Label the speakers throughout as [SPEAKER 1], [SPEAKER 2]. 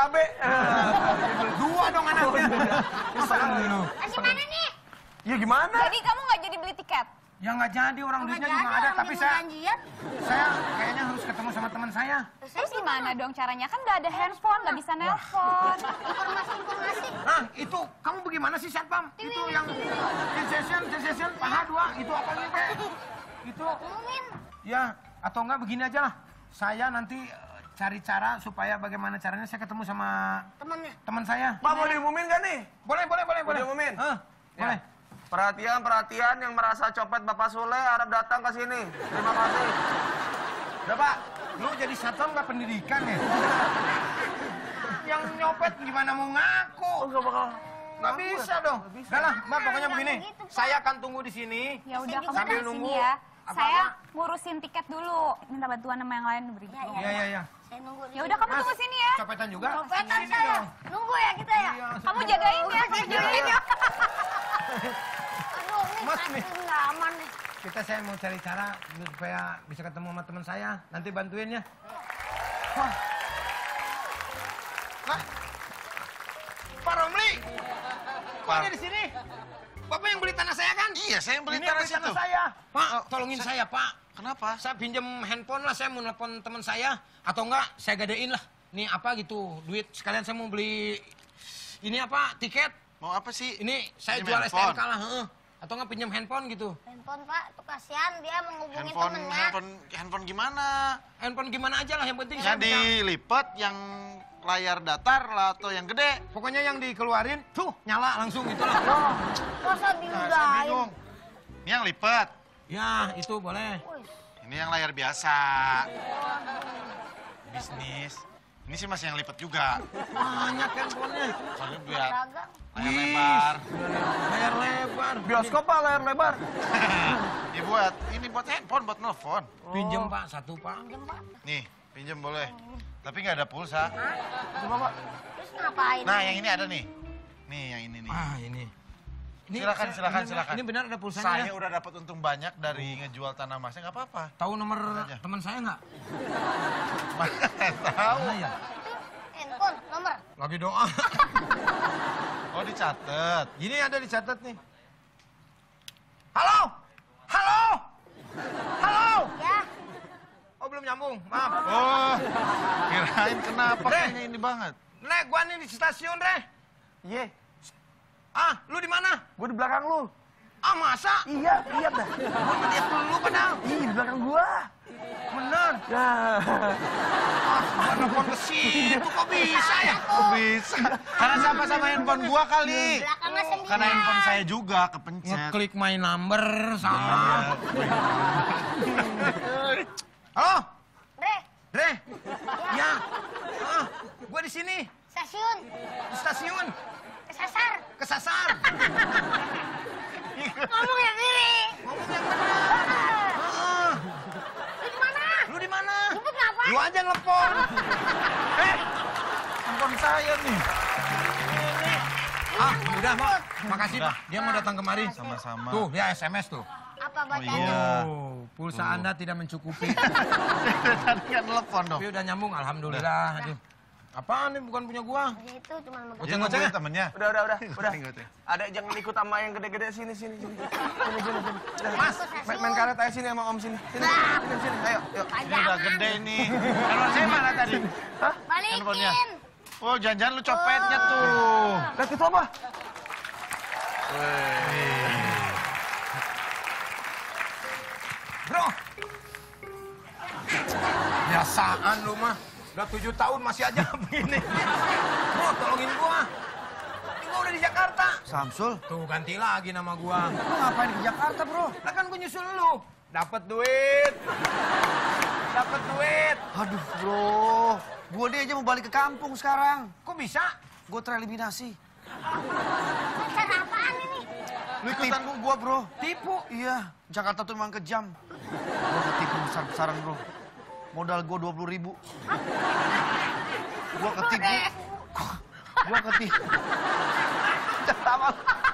[SPEAKER 1] cabe.
[SPEAKER 2] Dua dong anaknya.
[SPEAKER 3] Masih mana nih?
[SPEAKER 1] Ya gimana?
[SPEAKER 4] Jadi kamu nggak jadi beli tiket?
[SPEAKER 2] Ya nggak jadi, orang duitnya juga nggak ada. Tapi saya kayaknya harus ketemu sama teman saya.
[SPEAKER 4] Terus gimana dong caranya? Kan nggak ada handphone, nggak bisa nelpon.
[SPEAKER 3] Informasi.
[SPEAKER 2] Nah, itu kamu bagaimana sih Satpam? Itu yang sensation, paha dua, itu apa nih Teh? Itu,
[SPEAKER 3] Umumin.
[SPEAKER 2] ya atau enggak begini aja lah. Saya nanti cari cara supaya bagaimana caranya saya ketemu sama
[SPEAKER 3] Temennya.
[SPEAKER 2] teman saya.
[SPEAKER 1] Pak mau diumumin gak nih?
[SPEAKER 2] Boleh.
[SPEAKER 1] Diumumin?
[SPEAKER 2] Boleh.
[SPEAKER 1] Perhatian yang merasa copet Bapak Sule harap datang ke sini. Terima kasih.
[SPEAKER 2] Udah Pak, lu jadi satpam nggak pendidikan ya? Yang nyopet gimana mau ngaku?
[SPEAKER 1] Enggak bakal.
[SPEAKER 2] Nggak bisa dong. Udah lah, Mbak, pokoknya begini.
[SPEAKER 3] gitu, Pak.
[SPEAKER 2] Saya akan tunggu di sini.
[SPEAKER 4] Ya udah kamu
[SPEAKER 2] sambil
[SPEAKER 4] di sini
[SPEAKER 2] nunggu.
[SPEAKER 4] ya.
[SPEAKER 2] Apa-apa?
[SPEAKER 4] Saya ngurusin tiket dulu. Minta bantuan sama yang lain beri.
[SPEAKER 2] Iya.
[SPEAKER 3] Saya nunggu.
[SPEAKER 4] Ya udah kamu tunggu sini ya.
[SPEAKER 2] Copetan juga?
[SPEAKER 3] Copetan
[SPEAKER 2] Sini
[SPEAKER 3] saya.
[SPEAKER 2] dong.
[SPEAKER 3] Nunggu ya kita ya.
[SPEAKER 2] Iya.
[SPEAKER 4] Kamu jagain ya. Jagain ya.
[SPEAKER 3] Aduh, ini
[SPEAKER 2] Mas,
[SPEAKER 3] pasti
[SPEAKER 2] nih.
[SPEAKER 3] nggak aman nih.
[SPEAKER 2] Saya mau cari cara supaya bisa ketemu sama teman saya. Nanti bantuin ya. Wah. Pak Romli. Kok ada di sini? Bapak yang beli tanah saya kan?
[SPEAKER 5] Iya, saya yang beli
[SPEAKER 2] Ini
[SPEAKER 5] tanah
[SPEAKER 2] beli
[SPEAKER 5] situ.
[SPEAKER 2] saya. Pak, tolongin saya, Pak.
[SPEAKER 5] Kenapa?
[SPEAKER 2] Saya pinjam handphone lah, saya mau nelpon teman saya. Atau enggak, saya gadein lah. Nih apa gitu, duit sekalian saya mau beli... Ini apa, tiket.
[SPEAKER 5] Mau apa sih?
[SPEAKER 2] Ini saya
[SPEAKER 5] Pinjam
[SPEAKER 2] jual
[SPEAKER 5] handphone.
[SPEAKER 2] STNK lah. Atau enggak pinjam handphone gitu.
[SPEAKER 3] Handphone Pak, tuh kasihan dia menghubungi
[SPEAKER 5] Handphone,
[SPEAKER 3] temennya.
[SPEAKER 5] handphone gimana?
[SPEAKER 2] Handphone gimana aja lah, yang penting
[SPEAKER 5] Yang
[SPEAKER 2] saya bisa...
[SPEAKER 5] dilipat, yang layar datar lah atau yang gede?
[SPEAKER 2] Pokoknya yang dikeluarin, tuh nyala langsung gitu lah.
[SPEAKER 3] Masa
[SPEAKER 5] Nah, saya
[SPEAKER 3] diudahin?
[SPEAKER 5] bingung. Ini yang lipat.
[SPEAKER 2] Ya, itu boleh.
[SPEAKER 5] Ini yang layar biasa. Bisnis. Ini sih masih yang lipat juga.
[SPEAKER 2] Banyak handphonenya.
[SPEAKER 5] Soalnya biar
[SPEAKER 3] Dagang.
[SPEAKER 5] layar lebar.
[SPEAKER 2] Layar lebar.
[SPEAKER 1] Bioskop Pak, layar lebar.
[SPEAKER 5] Ini buat handphone, buat nelfon.
[SPEAKER 2] Pinjem Pak, satu Pak.
[SPEAKER 3] Pinjem Pak.
[SPEAKER 5] Nih, pinjem boleh. Tapi nggak ada pulsa.
[SPEAKER 1] Coba Pak.
[SPEAKER 3] Terus ngapain?
[SPEAKER 5] Nah, yang ini ada nih. Nih, yang ini nih.
[SPEAKER 2] Ah, ini.
[SPEAKER 5] Silakan, silakan.
[SPEAKER 2] Ini benar ada pulsanya
[SPEAKER 5] Saya
[SPEAKER 2] ya?
[SPEAKER 5] udah dapat untung banyak dari ngejual tanah emasnya, nggak apa-apa.
[SPEAKER 2] Tahu nomor
[SPEAKER 5] aja.
[SPEAKER 2] teman saya nggak?
[SPEAKER 5] Tahu.
[SPEAKER 2] Ah, ya.
[SPEAKER 3] Handphone, nomor.
[SPEAKER 2] Lagi doa.
[SPEAKER 5] Oh, dicatat.
[SPEAKER 2] Ini ada dicatat nih. Halo? Halo? Halo?
[SPEAKER 3] Ya.
[SPEAKER 2] Oh, belum nyambung. Maaf.
[SPEAKER 5] Oh, kirain kenapa
[SPEAKER 2] Re.
[SPEAKER 5] kayaknya ini banget.
[SPEAKER 2] Nek, gua nih di stasiun, Re.
[SPEAKER 1] Iya,
[SPEAKER 2] Ah, lu di mana?
[SPEAKER 1] gue di belakang lu.
[SPEAKER 2] Ah, masa?
[SPEAKER 1] Iya, lihat dah.
[SPEAKER 2] Gua ngeliat dulu padahal.
[SPEAKER 1] Ih, di belakang gua.
[SPEAKER 2] Bener.
[SPEAKER 1] Ya.
[SPEAKER 2] Gua nelfon ke situ kok bisa ya?
[SPEAKER 5] Kok bisa? Karena sama-sama handphone gua kali.
[SPEAKER 3] Belakangnya sendiri.
[SPEAKER 5] Karena handphone saya juga kepencet.
[SPEAKER 2] Ngeklik my number sama. Halo?
[SPEAKER 3] Bre,
[SPEAKER 2] Dre? Ya. Ah, gua di sini.
[SPEAKER 3] stasiun.
[SPEAKER 2] Di stasiun.
[SPEAKER 3] Kesasar.
[SPEAKER 2] Kesasar.
[SPEAKER 3] Ngomong yang diri.
[SPEAKER 2] Ngomong yang benar. Ah,
[SPEAKER 3] Lu di mana?
[SPEAKER 2] lu di mana?
[SPEAKER 3] Jemput ngapain?
[SPEAKER 2] Lu aja nelfon.
[SPEAKER 5] Handphone saya nih.
[SPEAKER 2] Ah, udah, Pak. Makasih, Pak. Dia mau datang kemari.
[SPEAKER 5] Sama-sama.
[SPEAKER 2] Tuh, dia SMS tuh.
[SPEAKER 3] Apa bacanya?
[SPEAKER 5] iya.
[SPEAKER 2] Oh, pulsa Anda tidak mencukupi.
[SPEAKER 5] Tadi nggak nelfon dong.
[SPEAKER 2] Tapi udah nyambung, alhamdulillah. Aduh. Apaan nih, bukan punya gua.
[SPEAKER 3] Itu cuma mau
[SPEAKER 5] Dia nungguin temennya.
[SPEAKER 1] Udah.
[SPEAKER 5] Goceng.
[SPEAKER 1] Ada jangan ikut sama yang gede-gede sini. Udah,
[SPEAKER 2] Mas,
[SPEAKER 1] main karet aja sini sama Om sini. Sini. Ayo, yuk.
[SPEAKER 5] Ini udah gede nih. Handphone saya mana tadi? Handphonenya.
[SPEAKER 3] balikin.
[SPEAKER 5] Oh, jangan-jangan lu copetnya tuh.
[SPEAKER 1] Lihat itu apa?
[SPEAKER 2] Bro. Biasaan lu mah. Udah 7 tahun masih aja begini. Bro, tolongin gua. Ini gua udah di Jakarta.
[SPEAKER 1] Samsul.
[SPEAKER 2] Tuh, ganti lagi nama gua.
[SPEAKER 1] Lu ngapain di Jakarta, Bro?
[SPEAKER 2] Lah kan gua nyusul lu. Dapat duit. Dapat duit.
[SPEAKER 1] Aduh, Bro. Gua dia aja mau balik ke kampung sekarang.
[SPEAKER 2] Kok bisa?
[SPEAKER 1] Gue tereliminasi.
[SPEAKER 3] Pacar apaan ini?
[SPEAKER 1] Lu ikutan gua, Bro.
[SPEAKER 2] Tipu.
[SPEAKER 1] Iya, Jakarta tuh emang kejam. Gua ketipu besar-besaran, Bro. Modal gua 20.000. Gua ketipu. Gua ketipu. Tawa.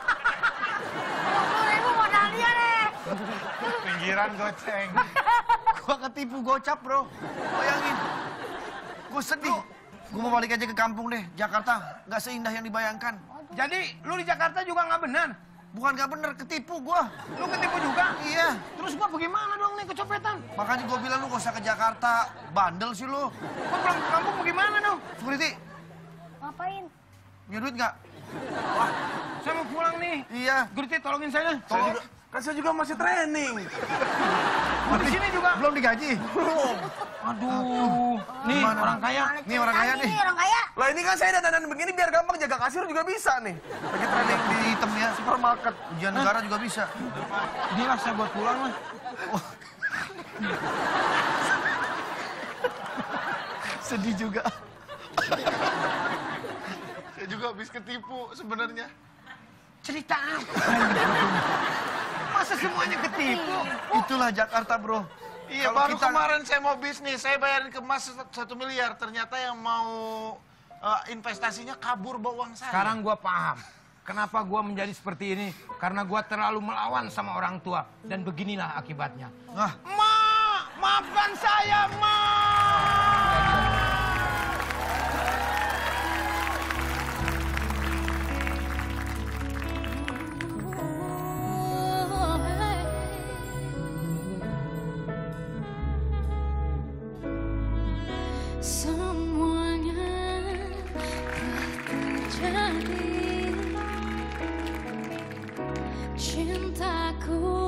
[SPEAKER 3] 20.000 modal dia deh.
[SPEAKER 5] Pinggiran goceng.
[SPEAKER 1] Gua ketipu gocap, Bro. Bayangin. Gua sedih. Gue mau balik aja ke kampung deh. Jakarta nggak seindah yang dibayangkan.
[SPEAKER 2] Jadi lu di Jakarta juga nggak benar?
[SPEAKER 1] Bukan nggak bener, ketipu gue.
[SPEAKER 2] Lu ketipu juga?
[SPEAKER 1] Iya.
[SPEAKER 2] Terus gua bagaimana dong nih kecopetan?
[SPEAKER 1] Makanya gue bilang lu gak usah ke Jakarta. Bandel sih lu.
[SPEAKER 2] Gua pulang ke kampung bagaimana dong?
[SPEAKER 1] Security,
[SPEAKER 3] Ngapain?
[SPEAKER 1] punya duit nggak?
[SPEAKER 2] Wah, saya mau pulang nih.
[SPEAKER 1] Iya.
[SPEAKER 2] Guriti tolongin saya.
[SPEAKER 1] Tolong.
[SPEAKER 5] Kan saya juga masih training.
[SPEAKER 2] Gua di sini juga.
[SPEAKER 1] Belum digaji.
[SPEAKER 2] Aduh, nih
[SPEAKER 1] Gimana?
[SPEAKER 2] orang kaya.
[SPEAKER 1] Nih orang kaya nih.
[SPEAKER 3] Orang kaya.
[SPEAKER 5] Lah ini kan saya dandan begini biar gampang jaga kasir juga bisa nih.
[SPEAKER 1] Lagi training di hitam ya.
[SPEAKER 5] Supermarket.
[SPEAKER 1] Ujian negara juga bisa.
[SPEAKER 2] Inilah saya buat pulang lah.
[SPEAKER 1] Sedih juga. Saya juga habis ketipu sebenarnya.
[SPEAKER 2] Cerita apa? Masa semuanya ketipu?
[SPEAKER 1] Itulah Jakarta, bro.
[SPEAKER 6] Iya,
[SPEAKER 1] Kalau
[SPEAKER 6] baru
[SPEAKER 1] kita-
[SPEAKER 6] kemarin saya mau bisnis, saya bayarin ke Mas 1 miliar. Ternyata yang mau investasinya kabur bawa uang saya.
[SPEAKER 2] Sekarang gua paham. Kenapa gua menjadi seperti ini? Karena gua terlalu melawan sama orang tua. Dan beginilah akibatnya.
[SPEAKER 1] Nah,
[SPEAKER 2] Ma, maafkan saya, Ma.
[SPEAKER 7] Semuanya telah terjadi. Cintaku